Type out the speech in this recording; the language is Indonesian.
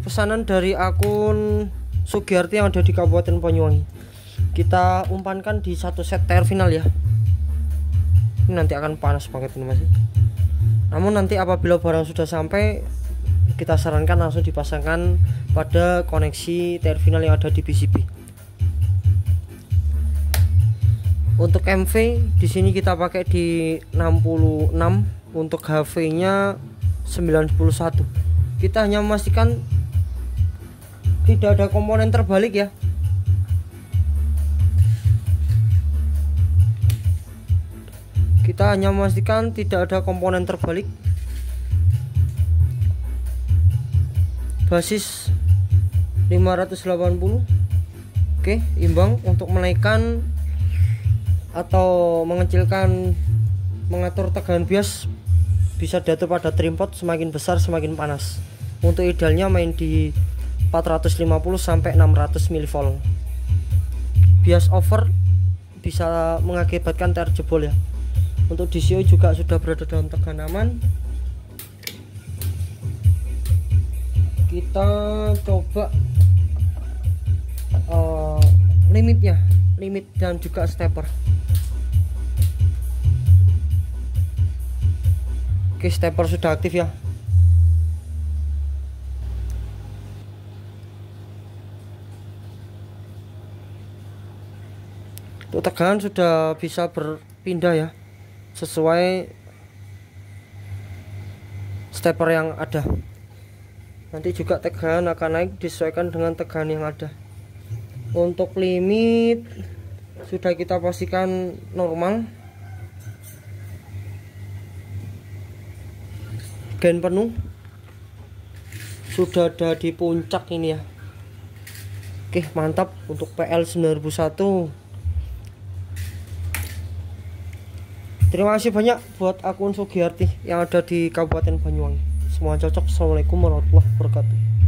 pesanan dari akun Sugiarti yang ada di Kabupaten Banyuwangi. Kita umpankan di satu set terminal ya. Ini nanti akan panas banget ini Mas. Namun nanti apabila barang sudah sampai, kita sarankan langsung dipasangkan pada koneksi terminal yang ada di PCB. Untuk MV di sini kita pakai di 66, untuk HV-nya 91. Kita hanya memastikan tidak ada komponen terbalik ya. Kita hanya memastikan tidak ada komponen terbalik. Basis 580. Oke, imbang untuk menaikkan atau mengecilkan, mengatur tegangan bias bisa diatur pada trimpot, semakin besar semakin panas. Untuk idealnya main di 450 sampai 600 mV. Bias over bisa mengakibatkan TR jebol ya. Untuk DCO juga sudah berada dalam tegangan aman. Kita coba limitnya, limit dan juga stepper. Oke, stepper sudah aktif ya. Untuk tegangan sudah bisa berpindah ya, sesuai stepper yang ada. Nanti juga tegangan akan naik disesuaikan dengan tegangan yang ada. Untuk limit sudah kita pastikan normal. Gain penuh sudah ada di puncak ini ya. Oke, mantap untuk PL 9001. Terima kasih banyak buat akun Sugiarti yang ada di Kabupaten Banyuwangi. Semua cocok. Assalamualaikum warahmatullahi wabarakatuh.